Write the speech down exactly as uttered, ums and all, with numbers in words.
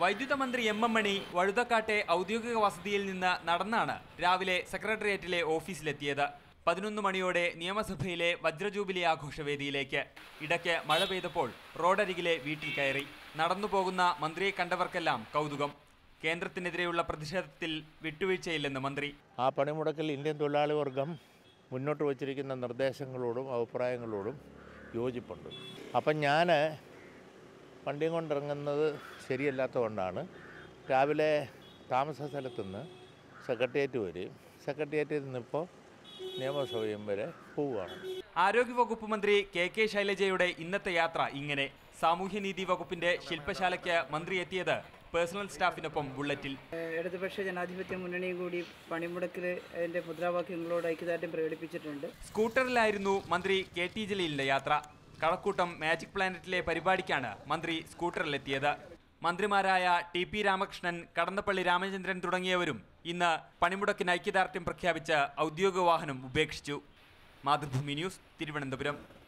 വൈദ്യുത മന്ത്രി M M മണി വഴുതക്കാട്ടെ ഔദ്യോഗിക വസതിയിൽ നിന്ന് നടന്നാണ് രാവിലെ സെക്രട്ടേറിയറ്റിലെ ഓഫീസിലെത്തിയത്. പതിനൊന്ന് മണിയോടെ നിയമസഭയിലെ വജ്രജൂബിലി ആഘോഷവേദിയിലേക്ക്. ഇടയ്ക്ക് മഴ പെയ്തപ്പോൾ റോഡരികിലെ വീട്ടിൽ കയറി. നടന്നുപോകുന്ന മന്ത്രിയെ കണ്ടവർക്കെല്ലാം കൗതുകം. കേന്ദ്രത്തിനെതിരെയുള്ള പ്രതിഷേധത്തിൽ വിട്ടുവീഴ്ചയില്ലെന്ന് മന്ത്രി. ആ പണിമുടക്കിൽ ഇന്ത്യൻ തൊഴിലാളി വർഗം മുന്നോട്ട് വച്ചിരിക്കുന്ന നിർദ്ദേശങ്ങളോടും അഭിപ്രായങ്ങളോടും യോജിപ്പുണ്ട്. അപ്പം ഞാൻ വണ്ടിയും കൊണ്ടിറങ്ങുന്നത് ശരിയല്ലാത്തതുകൊണ്ടാണ് രാവിലെ താമസ സ്ഥലത്തുനിന്ന് സെക്രട്ടേറിയറ്റ് വരെയും സെക്രട്ടേറിയറ്റിൽ നിന്നിപ്പോൾ നിയമസഭയും വരെ പോവുകയാണ്. ആരോഗ്യവകുപ്പ് മന്ത്രി കെ കെ ശൈലജയുടെ ഇന്നത്തെ യാത്ര ഇങ്ങനെ. സാമൂഹ്യനീതി വകുപ്പിന്റെ ശില്പശാലയ്ക്ക് മന്ത്രി എത്തിയത് പേഴ്സണൽ സ്റ്റാഫിനൊപ്പം ബുള്ളറ്റിൽ. ഇടതുപക്ഷ ജനാധിപത്യ മുന്നണിയും കൂടി പണിമുടക്കിൽ അതിന്റെ മുദ്രാവാക്യങ്ങളോട് ഐക്യദാർഢ്യം പ്രകടിപ്പിച്ചിട്ടുണ്ട്. സ്കൂട്ടറിലായിരുന്നു മന്ത്രി കെ ടി ജലീലിന്റെ യാത്ര. കഴക്കൂട്ടം മാജിക് പ്ലാനറ്റിലെ പരിപാടിക്കാണ് മന്ത്രി സ്കൂട്ടറിലെത്തിയത്. മന്ത്രിമാരായ ടി പി രാമകൃഷ്ണൻ, കടന്നപ്പള്ളി രാമചന്ദ്രൻ തുടങ്ങിയവരും ഇന്ന് പണിമുടക്കിന് ഐക്യദാർഢ്യം പ്രഖ്യാപിച്ച് ഔദ്യോഗിക വാഹനം ഉപേക്ഷിച്ചു. മാതൃഭൂമി ന്യൂസ്, തിരുവനന്തപുരം.